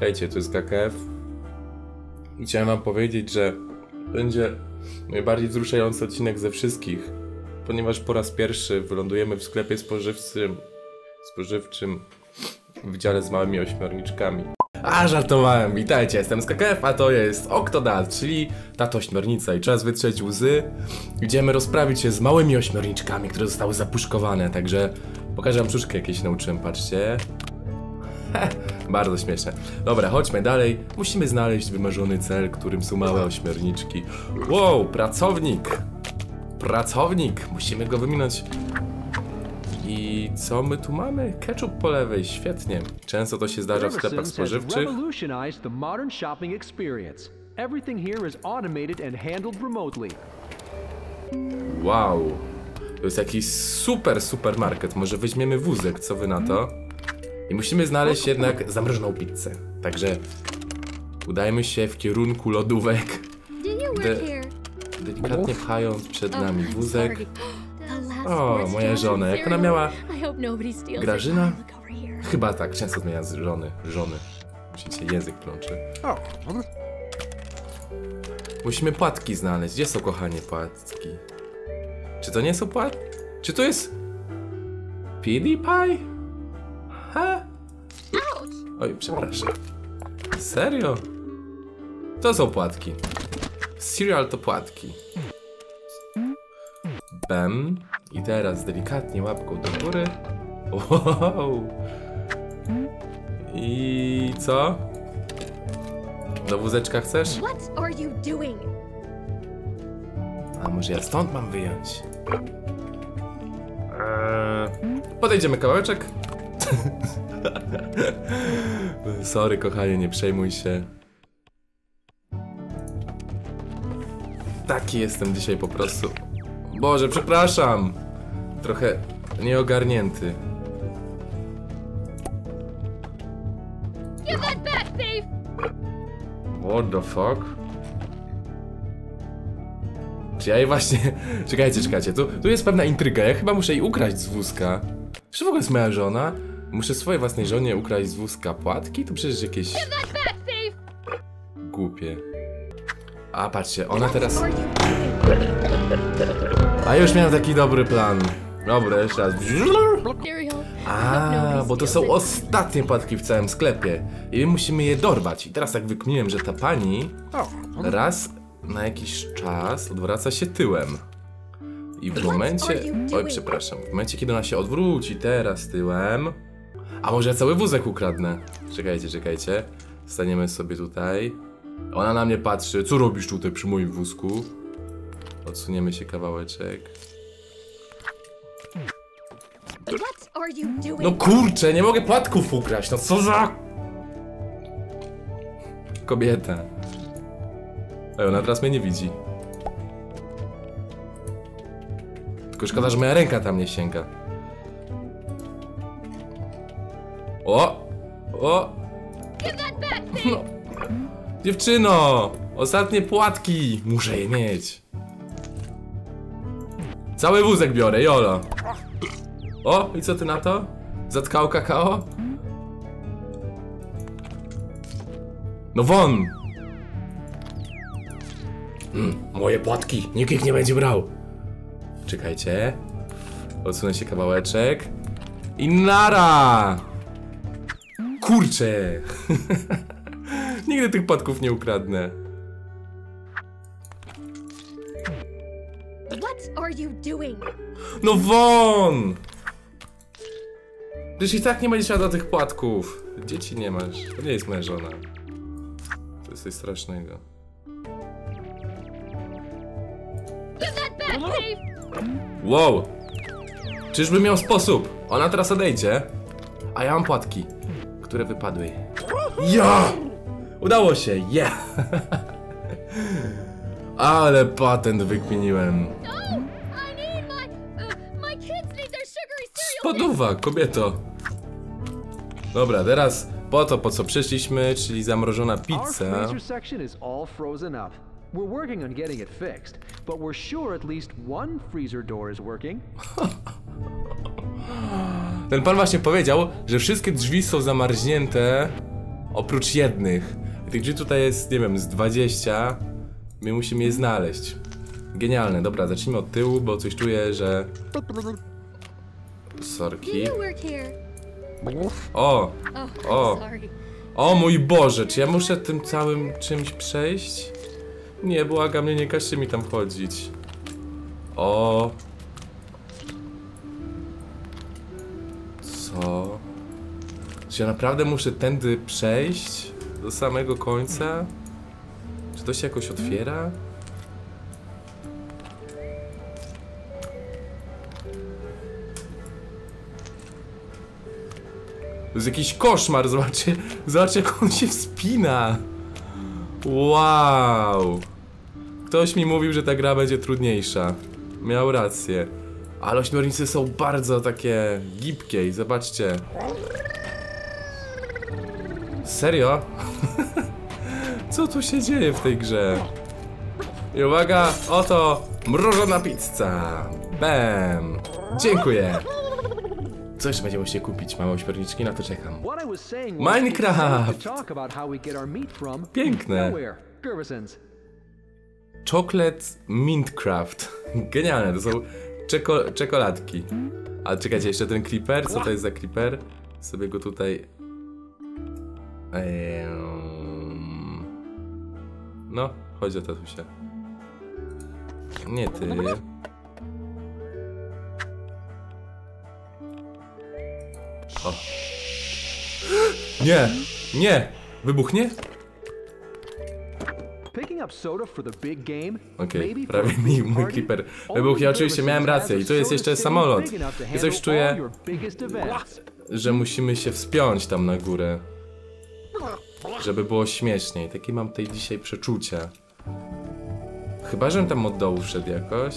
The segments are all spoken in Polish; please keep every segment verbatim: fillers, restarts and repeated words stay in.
Czekajcie, to jest K K F. I chciałem wam powiedzieć, że będzie najbardziej wzruszający odcinek ze wszystkich, ponieważ po raz pierwszy wylądujemy w sklepie spożywczym, spożywczym w dziale z małymi ośmiorniczkami. A, żartowałem, witajcie, jestem z K K F, a to jest Octodad, czyli tato ośmiornica i czas wytrzeć łzy. Idziemy rozprawić się z małymi ośmiorniczkami, które zostały zapuszkowane, także pokażę wam sztuczkę, jakieś nauczyłem, patrzcie. Bardzo śmieszne. Dobra, chodźmy dalej. Musimy znaleźć wymarzony cel, którym są małe ośmiorniczki. Wow, pracownik! Pracownik! Musimy go wyminąć. I co my tu mamy? Ketchup po lewej, świetnie. Często to się zdarza w sklepach spożywczych. Wow. To jest jakiś super supermarket. Może weźmiemy wózek, co wy na to? I musimy znaleźć jednak zamrożoną pizzę. Także udajmy się w kierunku lodówek, de delikatnie pchając przed nami wózek. O, moja żona, jak ona miała... Grażyna? Chyba tak, często zmienia z żony, żony. Musicie język plączy. Musimy płatki znaleźć. Gdzie są, kochanie, płatki? Czy to nie są płatki? Czy to jest... PewDiePie? Ha? Oj, przepraszam. Serio? To są płatki. Cereal to płatki. Bam. I teraz delikatnie łapką do góry. Wow. I co? Do wózeczka chcesz? A może ja stąd mam wyjąć? Eee, podejdziemy kawałeczek. Sorry, kochanie, nie przejmuj się. Taki jestem dzisiaj po prostu. Boże, przepraszam. Trochę nieogarnięty. What the fuck? Czy ja jej właśnie... Czekajcie, czekajcie, tu, tu jest pewna intryga. Ja chyba muszę jej ukraść z wózka. Czy w ogóle jest moja żona? Muszę swojej własnej żonie ukraść z wózka płatki? To przecież jakieś... Głupie. A, patrzcie, ona teraz... A już miałem taki dobry plan. Dobra, jeszcze raz. A, bo to są ostatnie płatki w całym sklepie. I musimy je dorwać. I teraz tak wykminiłem, że ta pani raz na jakiś czas odwraca się tyłem. I w momencie... Oj, przepraszam. W momencie, kiedy ona się odwróci teraz tyłem... A może ja cały wózek ukradnę? Czekajcie, czekajcie. Staniemy sobie tutaj. Ona na mnie patrzy. Co robisz tutaj przy moim wózku? Odsuniemy się kawałeczek. No kurczę, nie mogę płatków ukraść. No co za... Kobieta. Ej, ona teraz mnie nie widzi. Tylko szkoda, że moja ręka tam nie sięga. O! O! No. Dziewczyno! Ostatnie płatki! Muszę je mieć. Cały wózek biorę, jolo. O! I co ty na to? Zatkało kakao? No won! Mm, moje płatki! Nikt ich nie będzie brał. Czekajcie. Odsunę się kawałeczek. I nara! Kurczę! Nigdy tych płatków nie ukradnę. No won! Przecież i tak nie będzie siadła tych płatków. Dzieci nie masz. To nie jest moja żona. To jest coś strasznego. Wow! Czyżby miał sposób? Ona teraz odejdzie, a ja mam płatki, które wypadły. Ja! Udało się, yeah! Ale patent wykminiłem. Spodoba, kobieto. Dobra, teraz po to, po co przyszliśmy, czyli zamrożona pizza. We're working on getting it fixed, but we're sure at least one freezer door is working. Ten pan właśnie powiedział, że wszystkie drzwi są zamarznięte Oprócz jednych. Tych drzwi tutaj jest, nie wiem, z dwadzieścia. My musimy je znaleźć. Genialne, dobra, zacznijmy od tyłu, bo coś czuję, że... Sorki. O! O! O mój Boże, czy ja muszę tym całym czymś przejść? Nie, błagam, nie, nie każcie mi tam chodzić. O! Co? Czy ja naprawdę muszę tędy przejść? Do samego końca? Czy to się jakoś otwiera? To jest jakiś koszmar, zobaczcie, zobaczcie jak on się wspina. Wow. Ktoś mi mówił, że ta gra będzie trudniejsza. Miał rację. Ale ośmiornice są bardzo takie gibkie i zobaczcie. Serio? Co tu się dzieje w tej grze? I uwaga, oto mrożona pizza. Bam. Dziękuję. Co jeszcze będziemy musieli kupić? Małe ośmiorniczki, na to czekam. Minecraft! Piękne. Chocolate Mintcraft. Genialne, to są czeko czekoladki. A czekajcie, jeszcze ten creeper? Co to jest za creeper? Sobie go tutaj... Um... No, chodź o tatusia. Nie ty. O. Nie! Nie! Wybuchnie? Okej, okay, prawie mi mój creeper wybuchł. Ja oczywiście miałem rację i tu jest jeszcze samolot. Ja coś czuję, że musimy się wspiąć tam na górę, żeby było śmieszniej. Takie mam tutaj dzisiaj przeczucie. Chyba, żebym tam od dołu wszedł jakoś.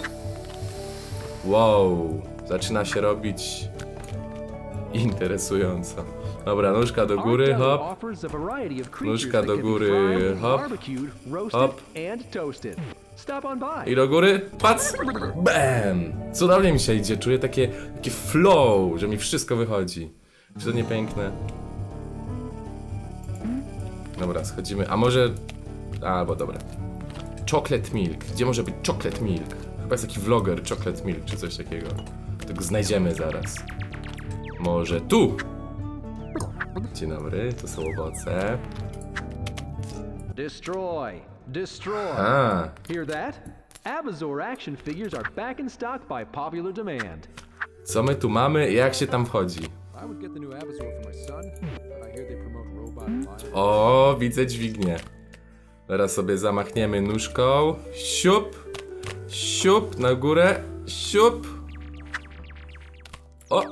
Wow, zaczyna się robić interesująco. Dobra, nóżka do góry, hop. Nóżka do góry, hop. Hop. I do góry, pac! Bam! Cudownie mi się idzie, czuję takie, takie flow, że mi wszystko wychodzi. Czy to nie piękne? Dobra, schodzimy, a może... Albo dobra. Chocolate Milk, gdzie może być Chocolate Milk? Chyba jest taki vloger Chocolate Milk, czy coś takiego. Tego znajdziemy zaraz. Może tu? Dzień dobry, to są owoce. Destroy, destroy. A. Hear that? Abazor action figures are back in stock by popular demand. Co my tu mamy? Jak się tam wchodzi? O, widzę dźwignię. Teraz sobie zamachniemy nóżką. Siup. Siup na górę. Siup. O.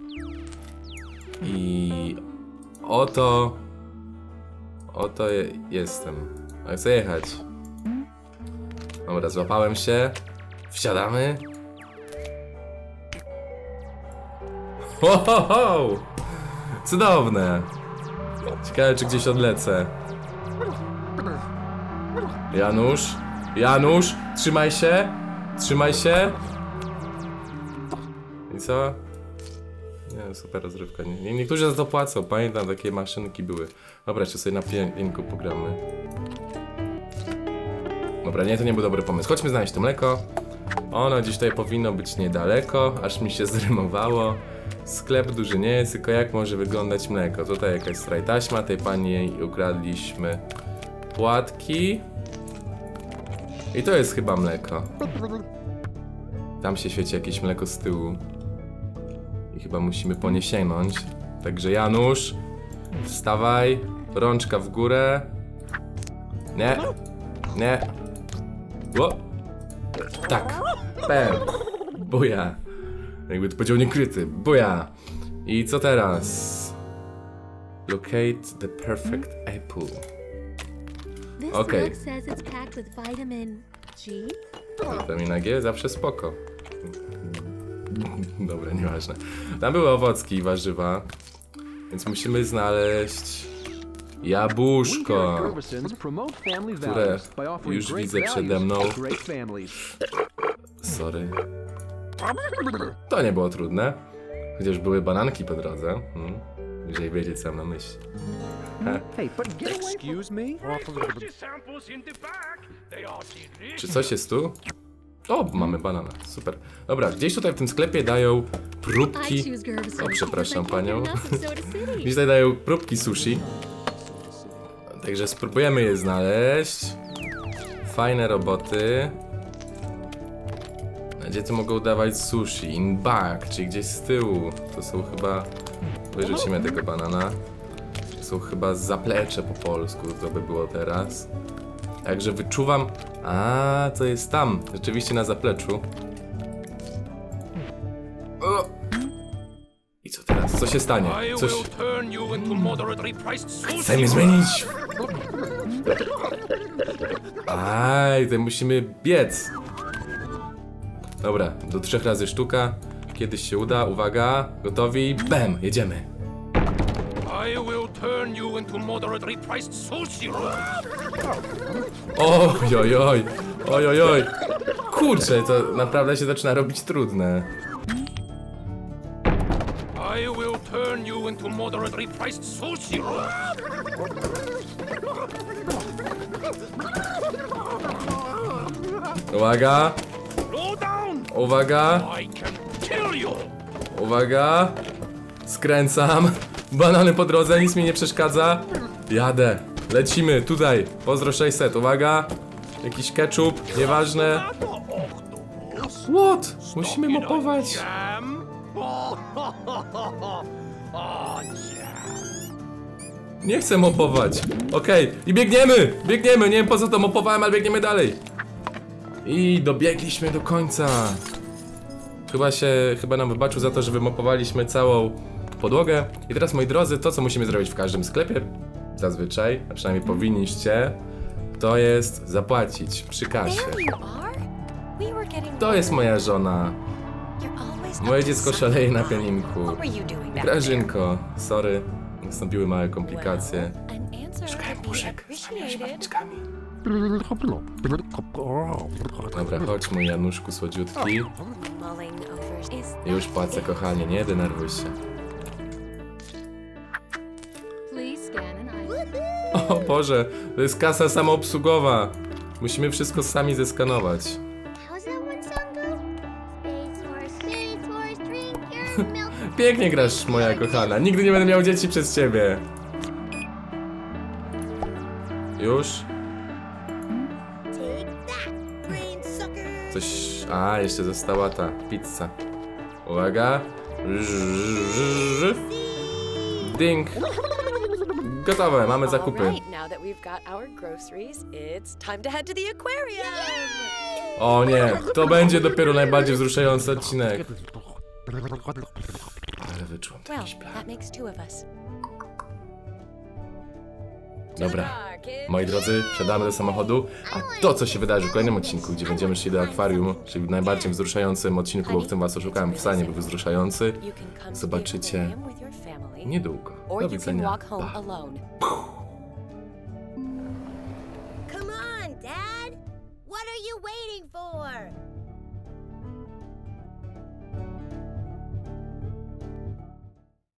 I oto, oto je, jestem. A chcę jechać. Dobra, złapałem się. Wsiadamy. Ho, ho, ho! Cudowne. Ciekawe, czy gdzieś odlecę. Janusz, Janusz, trzymaj się, trzymaj się. I co? Nie, super rozrywka. Nie, niektórzy za to płacą, pamiętam, takie maszynki były. Dobra, jeszcze sobie na piękniku pogramy. Dobra, nie, to nie był dobry pomysł. Chodźmy znaleźć to mleko. Ono gdzieś tutaj powinno być niedaleko, aż mi się zrymowało. Sklep duży nie jest, tylko jak może wyglądać mleko. Tutaj jakaś straj taśma, tej pani jej ukradliśmy płatki. I to jest chyba mleko. Tam się świeci jakieś mleko z tyłu. I chyba musimy po nie sięgnąć. Także Janusz, wstawaj, rączka w górę. Nie, nie. O. Tak, pem. Buja. Jakby to powiedział niekryty, buja. I co teraz? Locate the perfect apple. Okej. Witamina G zawsze spoko. Dobra, nieważne. Tam były owocki i warzywa, więc musimy znaleźć jabłuszko, które już widzę przede mną. Sorry. To nie było trudne. Chociaż były bananki po drodze. Hmm. Jeżeli wiedzieć, co mam na myśli. Hey, but get away from... Excuse me? Czy coś jest tu? O, mamy banana, super. Dobra, gdzieś tutaj w tym sklepie dają próbki... O, przepraszam panią. Gdzieś tutaj dają próbki sushi. Także spróbujemy je znaleźć. Fajne roboty. Gdzie tu mogą dawać sushi? In back, czyli gdzieś z tyłu. To są chyba... Wyrzucimy tego banana. To są chyba zaplecze po polsku, to by było teraz. Także wyczuwam... A, to jest tam, rzeczywiście na zapleczu. O! I co teraz? Co się stanie? Coś... Chcemy zmienić! Aj, to musimy biec. Dobra, do trzech razy sztuka. Kiedyś się uda, uwaga, gotowi, bam, jedziemy. I will turn you into moderately priced sushi roll. Oj, oj, oj, oj, oj, oj. Kurczę, to naprawdę się zaczyna robić trudne. I will turn you into moderately priced sushi roll. Uwaga, Slow down. uwaga, I can kill you. uwaga. Skręcam. Banany po drodze, nic mi nie przeszkadza. Jadę. Lecimy, tutaj. Pozdro sześćset, uwaga. Jakiś ketchup, nieważne. What? Musimy mopować. Jam. Oh, jam. Nie chcę mopować. Okej, i biegniemy! Biegniemy! Nie wiem po co to mopowałem, ale biegniemy dalej. I dobiegliśmy do końca. Chyba się, chyba nam wybaczył za to, że wymopowaliśmy całą podłogę. I teraz, moi drodzy, to co musimy zrobić w każdym sklepie, zazwyczaj, a przynajmniej powinniście, to jest zapłacić przy kasie. To jest moja żona. Moje dziecko szaleje na pianinku. Grażynko, sorry, nastąpiły małe komplikacje. Szukałem puszek z zapalniczkami. Dobra, chodź mój Januszku słodziutki. Już płacę, kochanie, nie denerwuj się. O Boże, to jest kasa samoobsługowa. Musimy wszystko sami zeskanować. Pięknie grasz, moja kochana. Nigdy nie będę miał dzieci przez ciebie. Już? Coś... A, jeszcze została ta pizza. Uwaga. Ding. Gotowe, mamy zakupy. O nie, to będzie dopiero najbardziej wzruszający odcinek. Ale wyczułem jakiś plan. Dobra, moi drodzy, wsiadamy do samochodu. A to, co się wydarzy w kolejnym odcinku, gdzie będziemy szli do akwarium, czyli w najbardziej wzruszającym odcinku, bo w tym was oszukałem, wcale nie był wzruszający, zobaczycie niedługo. Do widzenia. Pa. Come on, Dad! What are you waiting for?